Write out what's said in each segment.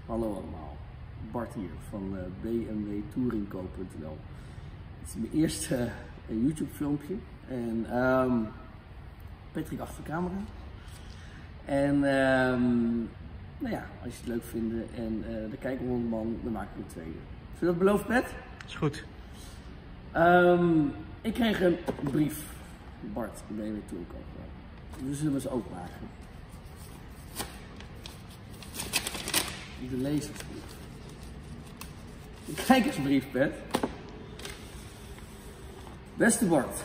Hallo allemaal, Bart hier van bmwtouringco.nl. Het is mijn eerste YouTube filmpje en Patrick achter de camera. En nou ja, als je het leuk vindt en de kijker 100 man, dan maak ik een tweede. Vind je dat beloofd, Pat? Is goed. Ik kreeg een brief, Bart, bij BMW Touringco. Dus zullen we ze ook maken. De lezersbrief. De kijkersbrief, Pet. Beste Bart.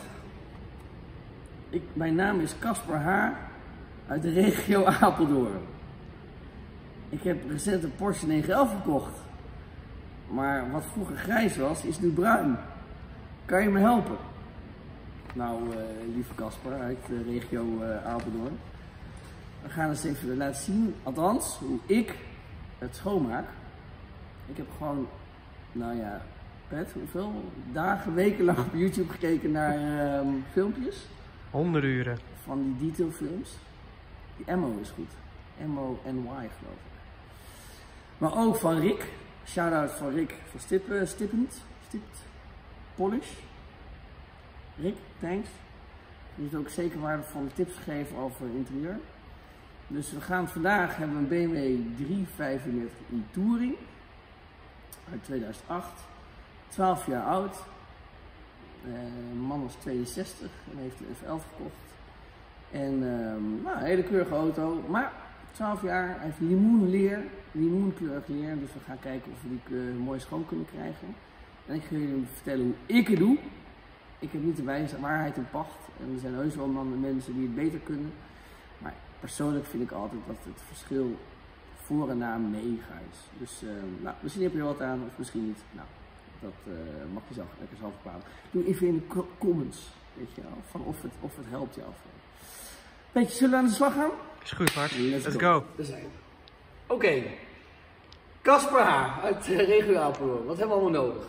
Mijn naam is Casper H. uit de regio Apeldoorn. Ik heb recent een Porsche 911 gekocht. Maar wat vroeger grijs was, is nu bruin. Kan je me helpen? Nou, lieve Casper uit de regio Apeldoorn. We gaan eens even laten zien, althans, hoe ik het schoonmaak. Ik heb gewoon, nou ja, Pet, hoeveel dagen, weken lang op YouTube gekeken naar filmpjes. 100 uren. Van die detailfilms. Die Ammo is goed. Ammo NY geloof ik. Maar ook van Rick. Shout-out van Rick van Stippend Polish. Rick, thanks. Die heeft ook zeker waardevolle tips gegeven over interieur. Dus we gaan vandaag hebben een BMW 395i Touring uit 2008, 12 jaar oud. De man was 62 en heeft een F11 gekocht. En nou, een hele keurige auto, maar 12 jaar, hij heeft limoenkleurig leer. Dus we gaan kijken of we die mooi schoon kunnen krijgen. En ik ga jullie vertellen hoe ik het doe. Ik heb niet de waarheid in pacht en er zijn heus wel mensen die het beter kunnen. Maar persoonlijk vind ik altijd dat het verschil voor en na mega is. Dus nou, misschien heb je er wat aan of misschien niet. Nou, dat mag je zelf lekker zelf bepalen. Doe even in de comments, weet je wel, van of het helpt jou. Weet je, zullen we aan de slag gaan? Is goed, Bart. Let's go. Daar zijn we. Oké. Casper H. uit de regio Apeldoorn. Wat hebben we allemaal nodig?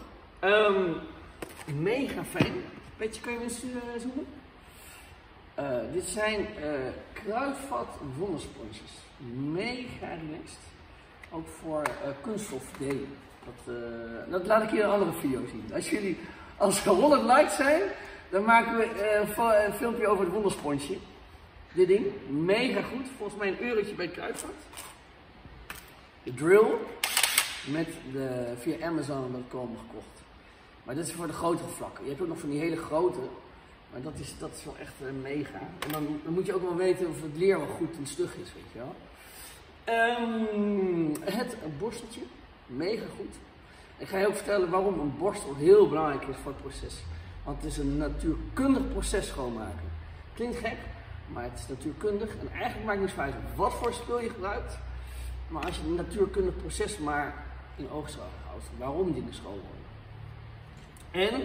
Mega fijn. Weet je, kun je eens zoeken? Dit zijn kruidvat wondersponsjes. Mega relaxed. Ook voor kunststof delen. Dat laat ik hier in een andere video zien. Als er 100 likes zijn, dan maken we een filmpje over het wondersponsje. Dit ding, mega goed. Volgens mij een eurotje bij kruidvat. De drill met via Amazon.com gekocht. Maar dit is voor de grotere vlakken. Je hebt ook nog van die hele grote. Maar dat is wel echt mega. En dan moet je ook wel weten of het leer wel goed en stug is, weet je wel. Het borsteltje, mega goed. Ik ga je ook vertellen waarom een borstel heel belangrijk is voor het proces. Want het is een natuurkundig proces schoonmaken. Klinkt gek, maar het is natuurkundig. En eigenlijk maakt het niet uit wat voor spul je gebruikt. Maar als je een natuurkundig proces maar in oogschouw houdt, waarom dingen schoon worden. En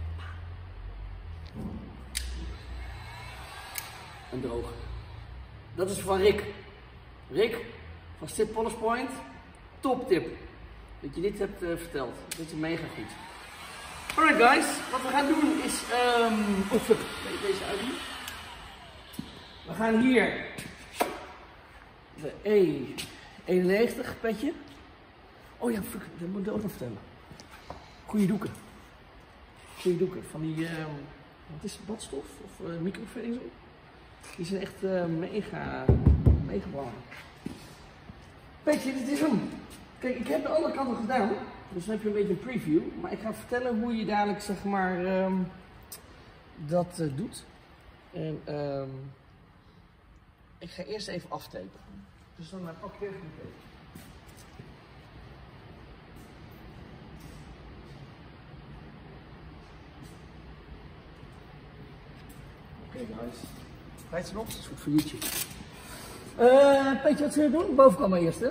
een droger. Dat is van Rick. Rick van Stip Polish Point. Top tip. Dat je dit hebt verteld. Dit is mega goed. Alright guys, wat we gaan doen is. Fuck, deze uitdoen. We gaan hier de E91 petje. Oh ja, fuck, dat moet ik ook nog vertellen. Goeie doeken. Goeie doeken van die. Wat is het, badstof of microvezel? Die zijn echt mega belangrijk. Weet je, dit is hem. Kijk, ik heb de andere kant al gedaan, dus dan heb je een beetje een preview. Maar ik ga vertellen hoe je dadelijk, zeg maar, dat doet. En ik ga eerst even aftapen. Dus dan pak ik even een tape. Oké, guys. Rijdt ze nog? Dat is goed voor YouTube. Weet je wat ze doen? Bovenkant maar eerst, hè?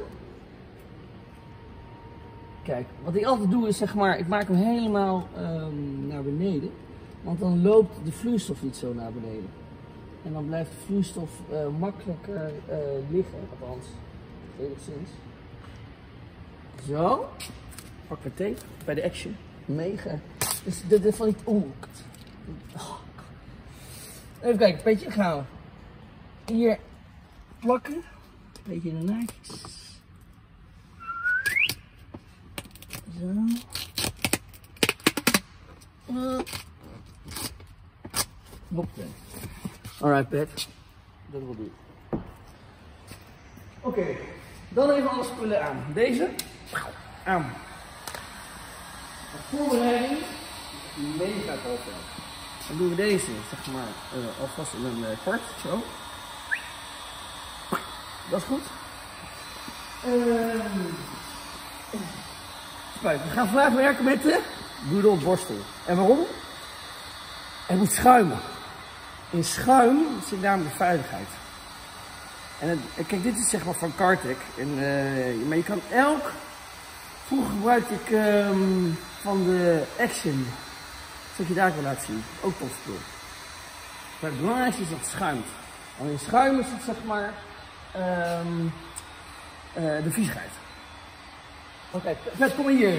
Kijk, wat ik altijd doe is, zeg maar, ik maak hem helemaal naar beneden. Want dan loopt de vloeistof niet zo naar beneden. En dan blijft de vloeistof makkelijker liggen, althans, enigszins. Zo. Pak mijn tape bij de Action. Mega. Dus dit van niet. Even kijken, een beetje gaan we hier plakken. Een beetje in de naadjes. Zo. Hoppé. Alright, Pet. Dat wil doen. Oké, dan even alle spullen aan. Deze aan. De voorbereiding. Mega tof. Dan doen we deze, zeg maar, alvast in een kwart. Zo. Dat is goed. We gaan vandaag werken met de boedelborstel. En waarom? Het moet schuimen. In schuim zit namelijk de veiligheid. En kijk, dit is zeg maar van Kartec. Maar je kan elk... Vroeger gebruikte ik van de Action. Dat zal ik je daar wel laten zien. Ook tof spul. Maar het belangrijkste is dat het schuimt. Want in schuim is het zeg maar de viezigheid. Oké, Vet, kom maar hier.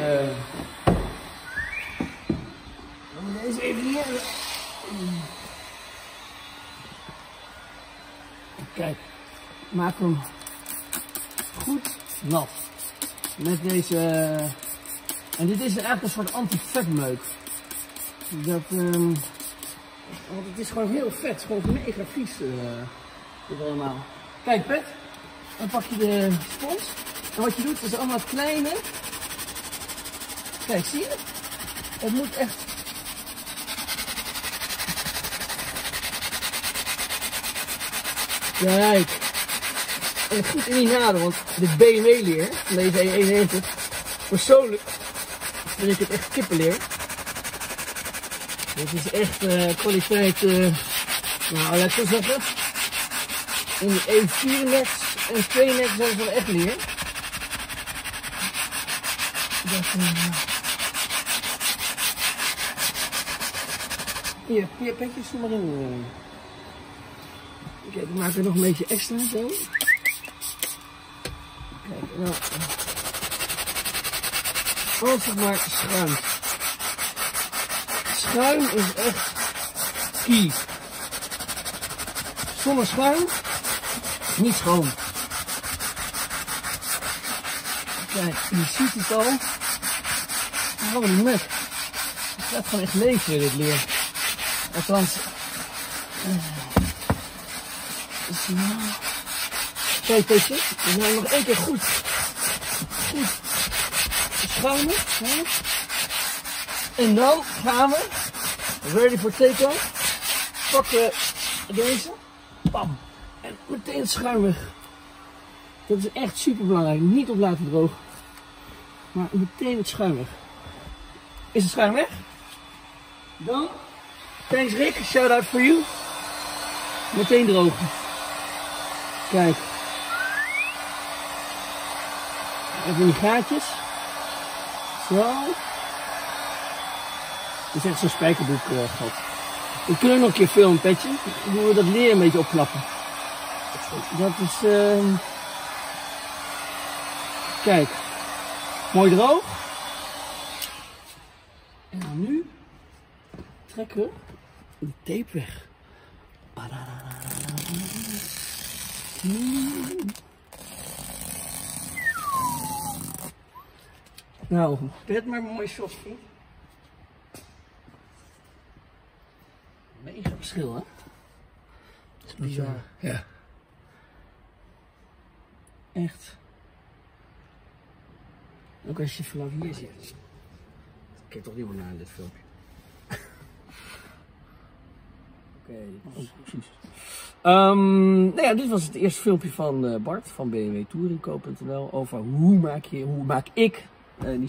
Dan moet deze even hier. Kijk, maak hem goed nat. Met deze. En dit is eigenlijk een soort anti-vetmeuk. Dat, want het is gewoon heel vet, het is gewoon mega vies. Dit allemaal. Kijk, Pet, dan pak je de spons. En wat je doet is allemaal kleine. Kijk, zie je? Het moet echt. Kijk. En goed in die naden, want de BMW leer, deze E91, persoonlijk vind ik het echt kippenleer. Dit is echt kwaliteit, nou laat ik zo zeggen, in de E4-nex en 2-nex zijn van echt leer. Hier petjes er maar in. Kijk, ik maak er nog een beetje extra zo. Kijk, nou. Als het maar schuimt. Schuim is echt key. Zonder schuim, niet schoon. Kijk, je ziet het al. Oh, die mek. Het gaat gewoon echt leven, dit leer. Althans. Kijk, petje. We gaan nog één keer goed schuimen. En dan gaan we, ready for take-off, pakken deze, bam, en meteen het schuim weg. Dat is echt super belangrijk, niet op laten drogen, maar meteen het schuim weg. Is het schuim weg? Dan, thanks Rick, shout out for you. Meteen drogen. Kijk. Even die gaatjes. Zo. Het is echt zo'n spijkerboek gat. We kunnen nog een keer filmen, Petje. Hoe we dat leer een beetje opknappen. Dat is... Kijk. Mooi droog. En dan nu trekken we de tape weg. Nou, Pet maar een mooi shot, vriend. Mega verschil, hè? Dat is bizar. Ja. Echt. Ook als je vanaf hier zit. Kijk toch niemand naar in dit filmpje. Oké, precies. Nou ja, dit was het eerste filmpje van Bart van bmwtouringco.nl over hoe maak ik die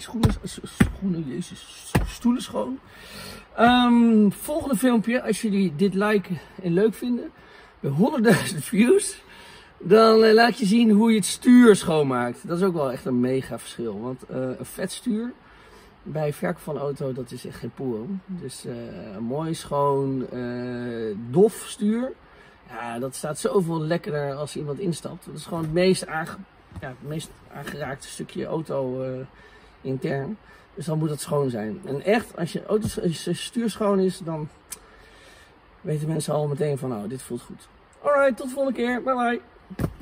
stoelen schoon. Volgende filmpje, als jullie dit liken en leuk vinden, bij 100.000 views, dan laat je zien hoe je het stuur schoonmaakt. Dat is ook wel echt een mega verschil, want een vet stuur bij verkoop van een auto, dat is echt geen poel. Dus mooi schoon, dof stuur. Ja, dat staat zoveel lekkerder als iemand instapt. Dat is gewoon het meest, aangeraakte stukje auto intern. Dus dan moet het schoon zijn. En echt, als je stuur schoon is, dan weten mensen al meteen van, nou, dit voelt goed. Alright, tot de volgende keer. Bye bye.